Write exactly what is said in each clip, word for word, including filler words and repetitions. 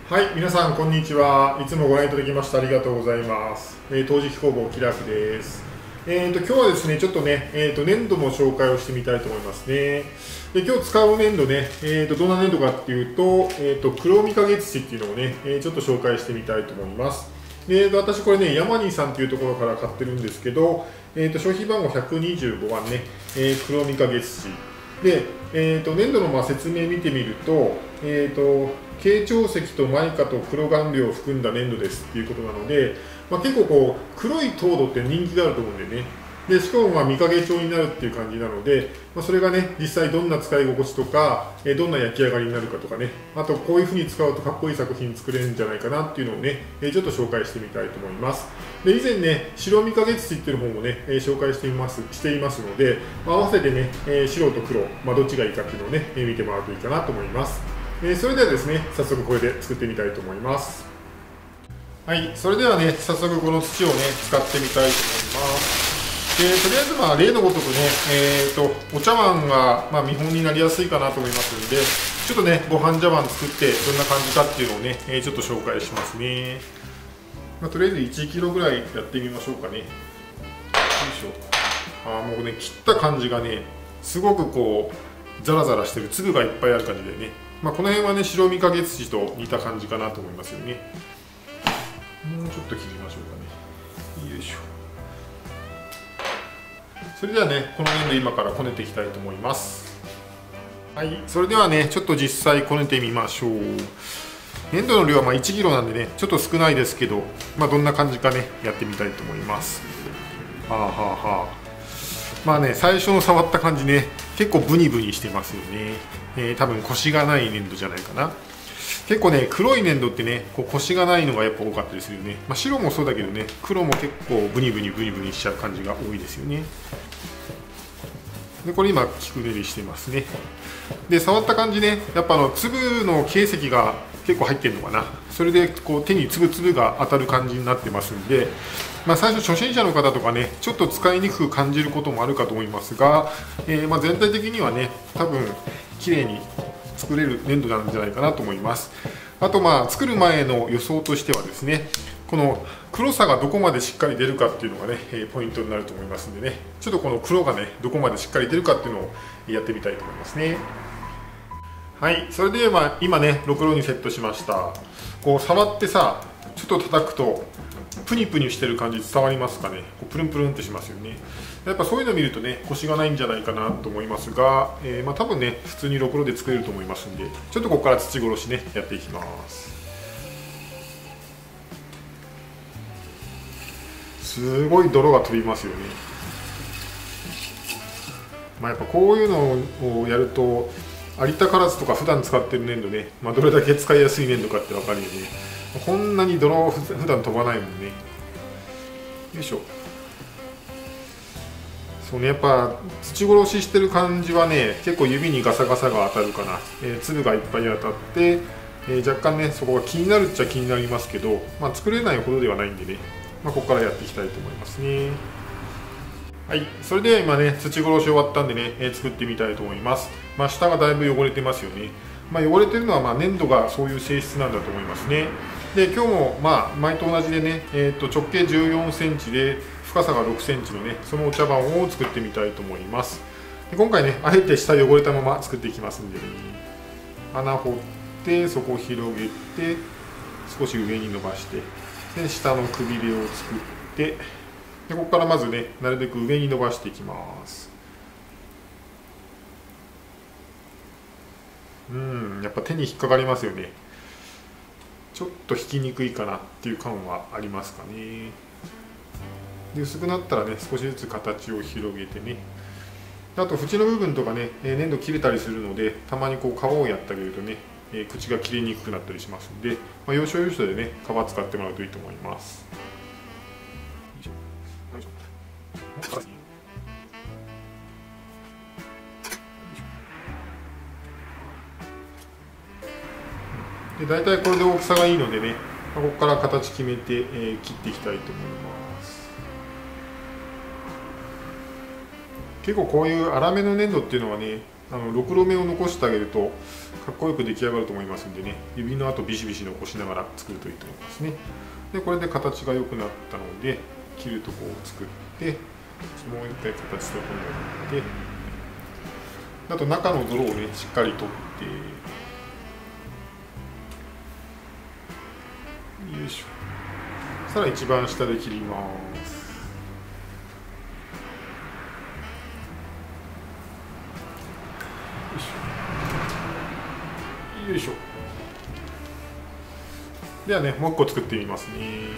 はい、皆さんこんにちは。いつもご覧いただきましてありがとうございます。えー、陶磁器工房キラフです。えーと今日はですね、ちょっとね、えーと粘土の紹介をしてみたいと思いますね。で今日使う粘土ね、えーとどんな粘土かっていうと、えーと黒御影土っていうのをね、えーちょっと紹介してみたいと思います。で私これね、ヤマニーさんというところから買ってるんですけど、えーと商品番号ひゃくにじゅうごばんね、えー黒御影土。で、えー、と粘土のまあ説明見てみると、えー、と軽長石とマイカと黒顔料を含んだ粘土ですっていうことなので、まあ、結構こう黒い陶土って人気があると思うんでね、でしかもまあ御影調になるっていう感じなので、まあ、それがね実際どんな使い心地とか、えー、どんな焼き上がりになるかとかね、あとこういうふうに使うとかっこいい作品作れるんじゃないかなっていうのをね、えー、ちょっと紹介してみたいと思います。で以前ね、白御影土っていう方もね、えー、紹介していますしていますので、まあ、合わせてね、えー、白と黒、まあ、どっちがいいかっていうのをね、えー、見てもらうといいかなと思います。えー、それではですね、早速これで作ってみたいと思います。はい、それではね、早速この土をね、使ってみたいと思います。でとりあえずまあ例のごとくね、えー、とお茶碗がまあ見本になりやすいかなと思いますので、ちょっとねご飯茶碗作ってどんな感じかっていうのをね、えー、ちょっと紹介しますね。まあ、とりあえずいちキロぐらいやってみましょうかね。よいしょ。あもうね、切った感じがね、すごくこうザラザラしてる粒がいっぱいある感じでね、まあ、この辺はね白御影土と似た感じかなと思いますよね。もうちょっと切りましょうかね。よいしょ。それではね、この粘土今からこねていきたいと思います。はい、それではね、ちょっと実際こねてみましょう。粘土の量はまあいちキロなんでね、ちょっと少ないですけど、まあ、どんな感じかね、やってみたいと思います。はあはあはあ。まあね、最初の触った感じね、結構ブニブニしてますよね。えー、多分コシがない粘土じゃないかな。結構ね、黒い粘土ってね、こうコシがないのがやっぱ多かったりするよね。まあ、白もそうだけどね、黒も結構ブニブニブニブニしちゃう感じが多いですよね。でこれ今木くねりしてますね。で触った感じね、やっぱあの粒の形石が結構入ってるのかな。それでこう手に粒々が当たる感じになってますんで、まあ、最初初心者の方とかね、ちょっと使いにくく感じることもあるかと思いますが、えー、まあ全体的にはね、多分綺麗に作れる粘土なんじゃないかなと思います。あとまあ作る前の予想としてはですね、この黒さがどこまでしっかり出るかっていうのがね、ポイントになると思いますんでね、ちょっとこの黒がねどこまでしっかり出るかっていうのをやってみたいと思いますね。はい、それでは今ねろくろにセットしました。こう触ってさ、ちょっと叩くとプニプニしてる感じ伝わりますかね。こうプルンプルンってしますよね。やっぱそういうのを見るとね、コシがないんじゃないかなと思いますが、えー、まあ多分ね普通にろくろで作れると思いますんで、ちょっとここから土殺しねやっていきます。すごい泥が飛びますよね。まあ、やっぱこういうのをやると有田唐津とか普段使ってる粘土ね、まあ、どれだけ使いやすい粘土かって分かるよね。こんなに泥普段飛ばないもんね。よいしょ。そうね、やっぱ土殺ししてる感じはね、結構指にガサガサが当たるかな。えー、粒がいっぱい当たって、えー、若干ねそこが気になるっちゃ気になりますけど、まあ、作れないほどではないんでね、まあ、ここからやっていきたいと思いますね。はい、それでは今ね土殺し終わったんでね、えー、作ってみたいと思います。まあ、下がだいぶ汚れてますよね。まあ、汚れてるのはまあ粘土がそういう性質なんだと思いますね。で今日もまあ前と同じでね、えー、と直径じゅうよんセンチで深さがろくセンチのねそのお茶碗を作ってみたいと思います。で今回ねあえて下汚れたまま作っていきますんでね、穴掘ってそこを広げて少し上に伸ばして、で下のくびれを作って、でここからまずねなるべく上に伸ばしていきます。うんやっぱ手に引っかかりますよね。ちょっと引きにくいかなっていう感はありますかね。で薄くなったらね少しずつ形を広げてね、あと縁の部分とかね粘土切れたりするので、たまにこう皮をやってあげるとね口が切れにくくなったりしますので、まあ、要所要所でね皮使ってもらうといいと思います。で大体これで大きさがいいのでね、ここから形決めて、えー、切っていきたいと思います。結構こういう粗めの粘土っていうのはね、 あのろくろ目を残してあげるとかっこよく出来上がると思いますんでね、指の跡ビシビシ残しながら作るといいと思いますね。でこれで形が良くなったので切るとこを作って、もう一回形整えて、あと中の泥をねしっかり取って、よいしょ。さらに一番下で切ります。よいしょ。ではね、もう一個作ってみますね。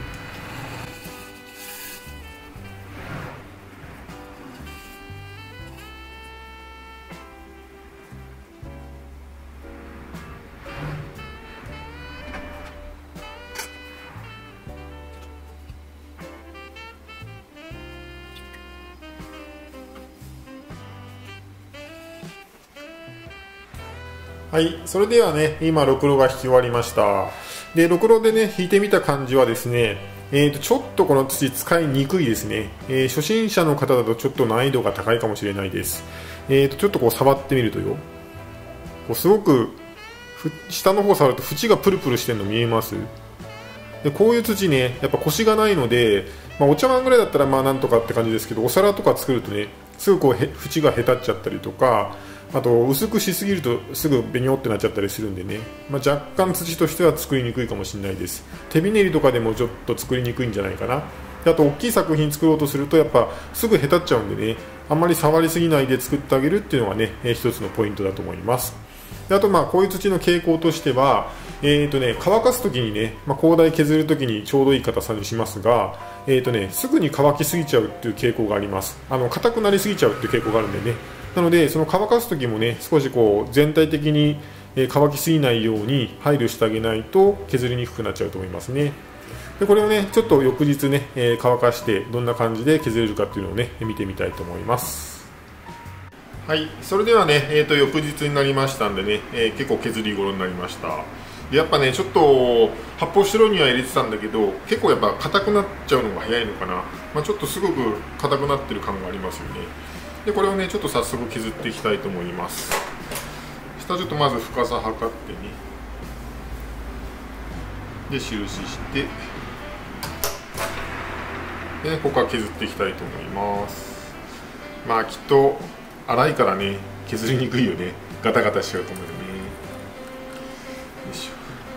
はい、それではね、今ろくろが引き終わりました。で、ろくろでね、引いてみた感じはですね、えーと、ちょっとこの土使いにくいですね。えー、初心者の方だとちょっと難易度が高いかもしれないです。えーと、ちょっとこう触ってみるとよ、こうすごく下の方触ると縁がプルプルしてるの見えます？でこういう土ね、やっぱコシがないので、まあ、お茶碗ぐらいだったらまあなんとかって感じですけど、お皿とか作るとね、すぐこうへ縁がへたっちゃったりとか、あと薄くしすぎるとすぐベニョってなっちゃったりするんでね、まあ、若干土としては作りにくいかもしれないです。手びねりとかでもちょっと作りにくいんじゃないかな。であと大きい作品作ろうとするとやっぱすぐへたっちゃうんでね、あんまり触りすぎないで作ってあげるっていうのがね、えー、一つのポイントだと思います。であとまあこういう土の傾向としては、えーとね、乾かすときにね、まあ、高台削るときにちょうどいい硬さにしますが、えーとね、すぐに乾きすぎちゃうっていう傾向があります。あの硬くなりすぎちゃうっていう傾向があるんでね、なのでその乾かす時もね、少しこう全体的に乾きすぎないように配慮してあげないと削りにくくなっちゃうと思いますね。でこれをねちょっと翌日ね、えー、乾かしてどんな感じで削れるかっていうのをね見てみたいと思います。はい、それではね、えー、と翌日になりましたんでね、えー、結構削り頃になりました。やっぱねちょっと発泡スチロールには入れてたんだけど、結構やっぱ硬くなっちゃうのが早いのかな、まあ、ちょっとすごく硬くなってる感がありますよね。でこれをねちょっと早速削っていきたいと思います。下ちょっとまず深さ測ってね、で印してで、ね、ここから削っていきたいと思います。まあきっと粗いからね削りにくいよね、ガタガタしちゃうと思うよね。よいし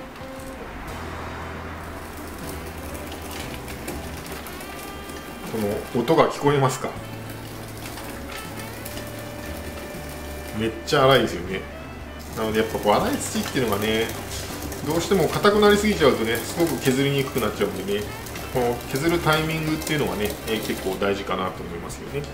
ょ。この音が聞こえますか？めっちゃ粗いですよね。なのでやっぱこう粗い土っていうのがね、どうしても硬くなりすぎちゃうとね、すごく削りにくくなっちゃうんでね、この削るタイミングっていうのがね、えー、結構大事かなと思いますよね。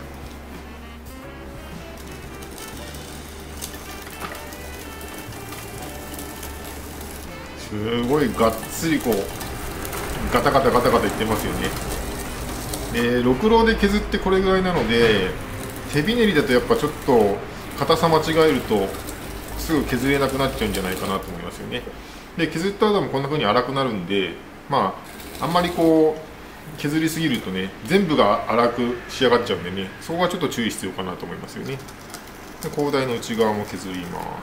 すごいがっつりこうガタガタガタガタいってますよね。でろくろで削ってこれぐらいなので、手びねりだとやっぱちょっと硬さ間違えるとすぐ削れなくなっちゃうんじゃないかなと思いますよね。で削った後もこんな風に粗くなるんで、まああんまりこう削りすぎるとね全部が粗く仕上がっちゃうんでね、そこはちょっと注意必要かなと思いますよね。で高台の内側も削ります。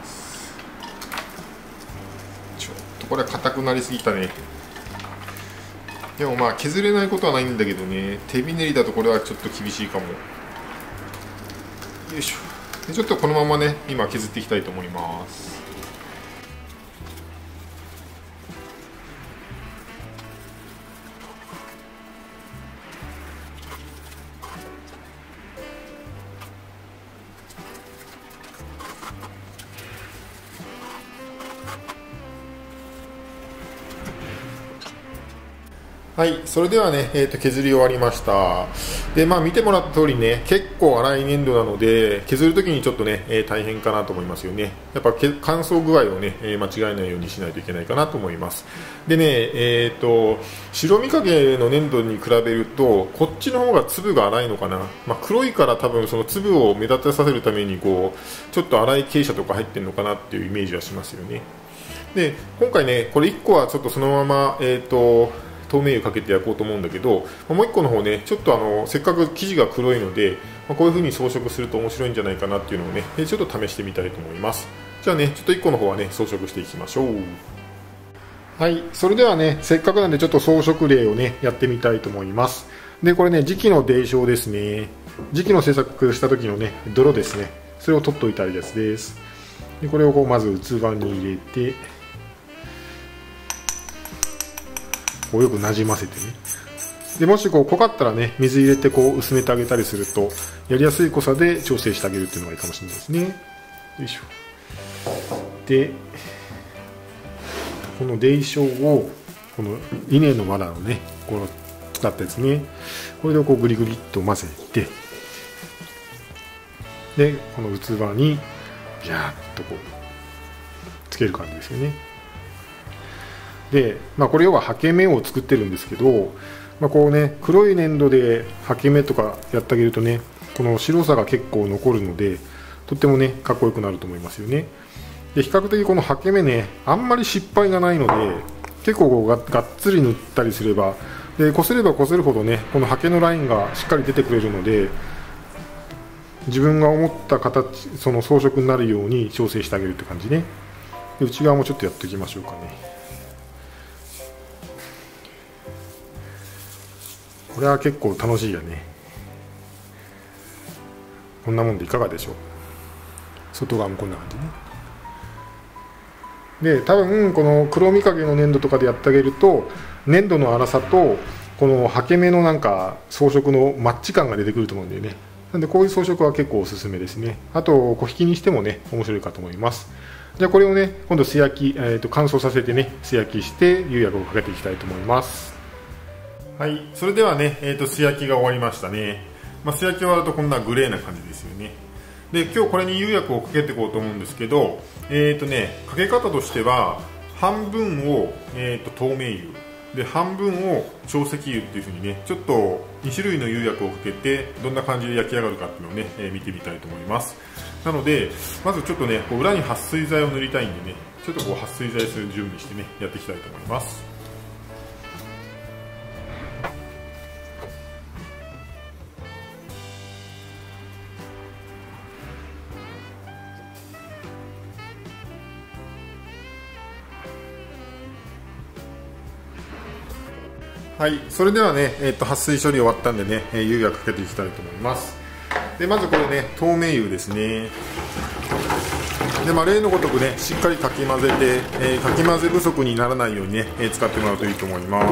ちょっとこれは硬くなりすぎたね。でもまあ削れないことはないんだけどね、手びねりだとこれはちょっと厳しいかも。よいしょ。でちょっとこのままね今削っていきたいと思います。はい、それではね、えー、と削り終わりました。で、まあ見てもらった通りね、結構粗い粘土なので、削るときにちょっとね、えー、大変かなと思いますよね。やっぱ乾燥具合をね、えー、間違えないようにしないといけないかなと思います。でね、えっ、ー、と、白身影の粘土に比べると、こっちの方が粒が粗いのかな。まあ黒いから多分その粒を目立たさせるために、こう、ちょっと粗い傾斜とか入ってるのかなっていうイメージはしますよね。で、今回ね、これいっこはちょっとそのまま、えっ、ー、と、透明油かけて焼こうと思うんだけど、もういっこの方ねちょっとあのせっかく生地が黒いのでまあ、こういう風に装飾すると面白いんじゃないかなっていうのをねちょっと試してみたいと思います。じゃあねちょっといっこの方はね装飾していきましょう。はい、それではねせっかくなんでちょっと装飾例をねやってみたいと思います。でこれね磁器の泥漿ですね。磁器の製作した時のね泥ですね、それを取っておいたやつです。でこれをこうまず器に入れてこうよくなじませてね、でもしこう濃かったらね水入れてこう薄めてあげたりするとやりやすい濃さで調整してあげるっていうのがいいかもしれないですね。よいしょ。でこの泥漿をこの稲の藁のねこの使ったやつね、これでこうグリグリっと混ぜて、でこの器にビャーっとこうつける感じですよね。で、まあ、これ要は刷毛目を作ってるんですけど、まあ、こうね黒い粘土で刷毛目とかやってあげるとねこの白さが結構残るのでとってもねかっこよくなると思いますよね。で比較的この刷毛目ねあんまり失敗がないので結構こう が, がっつり塗ったりすればでこすればこするほどねこの刷毛のラインがしっかり出てくれるので自分が思った形その装飾になるように調整してあげるって感じね。で内側もちょっとやっていきましょうかね。これは結構楽しいよね。こんなもんでいかがでしょう。外側もこんな感じね。で多分この黒みかげの粘土とかでやってあげると粘土の粗さとこの刷毛目のなんか装飾のマッチ感が出てくると思うんだよね。なんでこういう装飾は結構おすすめですね。あと小引きにしてもね面白いかと思います。じゃあこれをね今度素焼き、えー、と乾燥させてね素焼きして釉薬をかけていきたいと思います。はい、それではね、えー、と素焼きが終わりましたね。まあ、素焼き終わるとこんなグレーな感じですよね。で今日これに釉薬をかけていこうと思うんですけど、えーとね、かけ方としては半分を、えー、と透明釉で半分を長石釉っていう風にねちょっとに種類の釉薬をかけてどんな感じで焼き上がるかっていうのをね、えー、見てみたいと思います。なのでまずちょっとねこう裏に撥水剤を塗りたいんでねちょっとこう撥水剤する準備してねやっていきたいと思います。はい、それではね、えー、と撥水処理終わったんでね、えー、釉薬かけていきたいと思います。でまずこれね透明釉ですね。で、まあ、例のごとくねしっかりかき混ぜて、えー、かき混ぜ不足にならないようにね、えー、使ってもらうといいと思います。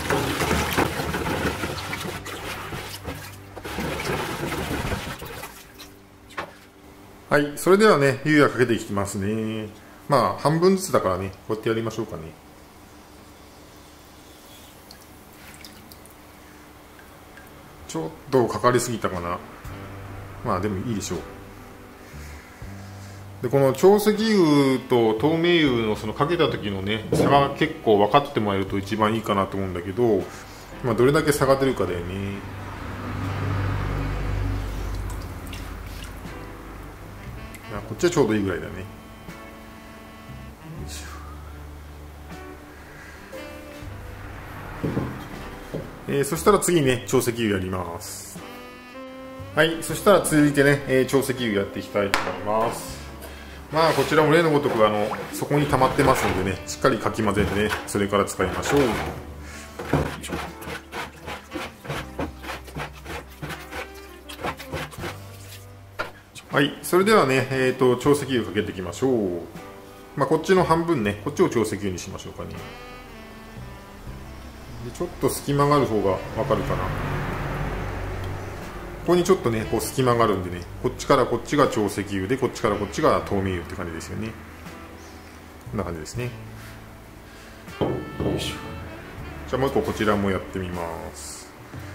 はい、それではね釉薬かけていきますね。まあ半分ずつだからねこうやってやりましょうかね。ちょっとかかりすぎたかな。まあでもいいでしょう。でこの長石釉と透明釉のそのかけた時のね差が結構分かってもらえると一番いいかなと思うんだけど、まあ、どれだけ差が出るかだよね。こっちはちょうどいいぐらいだね。えー、そしたら次にね長石釉やります。はい、そしたら続いてね、えー、長石釉やっていきたいと思います。まあこちらも例のごとくあのそこに溜まってますのでねしっかりかき混ぜてねそれから使いましょう。はい、それではね、えーと、長石釉かけていきましょう。まあ、こっちの半分ねこっちを長石釉にしましょうかね。でちょっと隙間がある方がわかるかな。ここにちょっとねこう隙間があるんでねこっちからこっちが長石釉でこっちからこっちが透明釉って感じですよね。こんな感じですね。よいしょ。じゃあもう一個こちらもやってみます。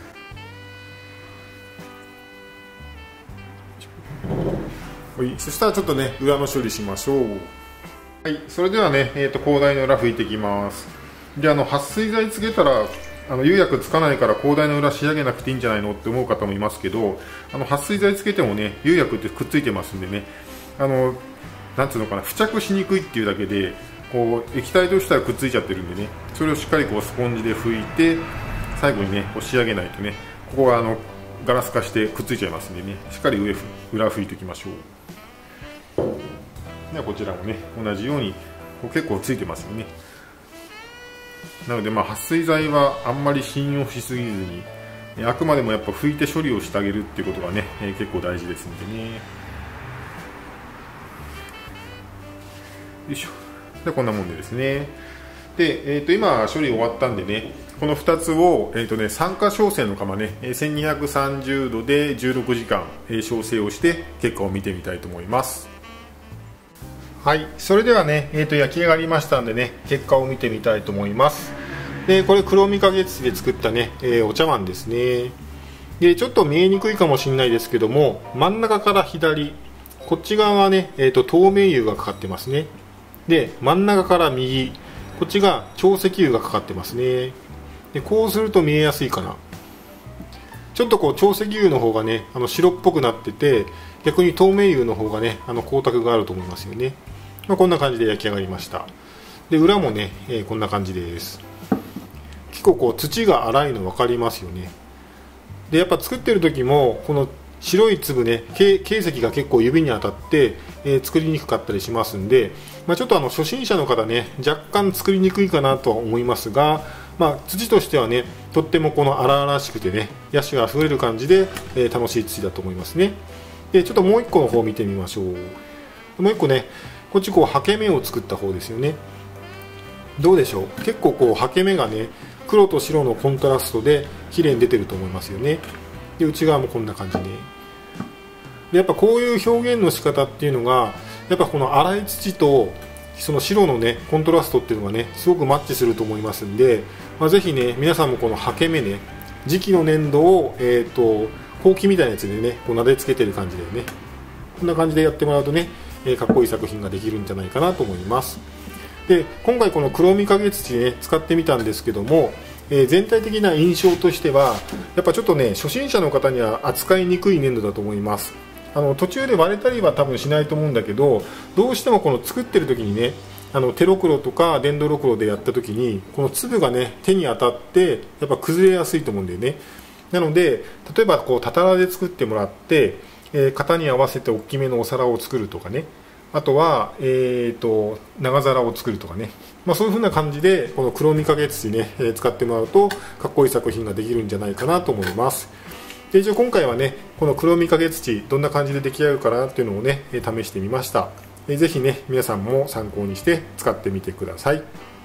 はい、そしたらちょっとね裏の処理しましょう。はい、それではね、えーと、高台の裏拭いていきます。であの撥水剤つけたらあの釉薬つかないから高台の裏仕上げなくていいんじゃないのって思う方もいますけど、あの撥水剤つけてもね釉薬ってくっついてますんでね、あのなんつうのかな付着しにくいっていうだけでこう液体としてはくっついちゃってるんでね、それをしっかりこうスポンジで拭いて最後にねこう仕上げないとねここがあのガラス化してくっついちゃいますんでね、しっかり上裏拭いておきましょう。ではこちらもね同じように結構ついてますよね。なのでまあ撥水剤はあんまり信用しすぎずに、あくまでもやっぱ拭いて処理をしてあげるっていうことがね、えー、結構大事ですんでね。よいしょ。でこんなもんでですね。で、えー、と今処理終わったんでね、このふたつを、えーとね、酸化焼成の窯ねせんにひゃくさんじゅうどでじゅうろくじかん、えー、焼成をして結果を見てみたいと思います。はい、それではね、えー、と焼き上がりましたんでね、結果を見てみたいと思います。でこれ黒みかげ土で作ったね、えー、お茶碗ですね。でちょっと見えにくいかもしれないですけども、真ん中から左こっち側はね、えー、と透明油がかかってますね。で真ん中から右こっちが長石油がかかってますね。でこうすると見えやすいかな。ちょっとこう長石油の方がねあの白っぽくなってて、逆に透明油の方がねあの光沢があると思いますよね。まあ、こんな感じで焼き上がりました。で裏もね、えー、こんな感じです。結構こう土が粗いの分かりますよね。でやっぱ作ってる時もこの白い粒ね珪石が結構指に当たって、えー、作りにくかったりしますんで、まあ、ちょっとあの初心者の方ね若干作りにくいかなとは思いますが、まあ、土としてはねとってもこの荒々しくてね野趣があふれる感じで、えー、楽しい土だと思いますね。でちょっともういっこの方を見てみましょう。もういっこねこっちこう刷毛目を作った方ですよね。どうでしょう。結構こう刷毛目がね黒と白のコントラストで綺麗に出てると思いますよね。で内側もこんな感じで、でやっぱこういう表現の仕方っていうのがやっぱこの粗い土とその白のねコントラストっていうのがねすごくマッチすると思いますんで、まあ、ぜひね皆さんもこの刷毛目ね磁気の粘土を、えーとほうきみたいなやつでねこう撫でつけてる感じでね、こんな感じでやってもらうとね、えー、かっこいい作品ができるんじゃないかなと思います。で今回この黒みかげ土ね使ってみたんですけども、えー、全体的な印象としてはやっぱちょっとね初心者の方には扱いにくい粘土だと思います。あの途中で割れたりは多分しないと思うんだけど、どうしてもこの作ってる時にねあの手ろくろとか電動ろくろでやった時にこの粒がね手に当たってやっぱ崩れやすいと思うんだよね。なので例えばこうたたらで作ってもらって、えー、型に合わせて大きめのお皿を作るとかね、あとは、えー、と長皿を作るとかね、まあ、そういう風な感じでこの黒みかげ土ね、えー、使ってもらうとかっこいい作品ができるんじゃないかなと思います。で一応今回はねこの黒みかげ土どんな感じで出来上がるかなっていうのをね試してみました。ぜひね皆さんも参考にして使ってみてください。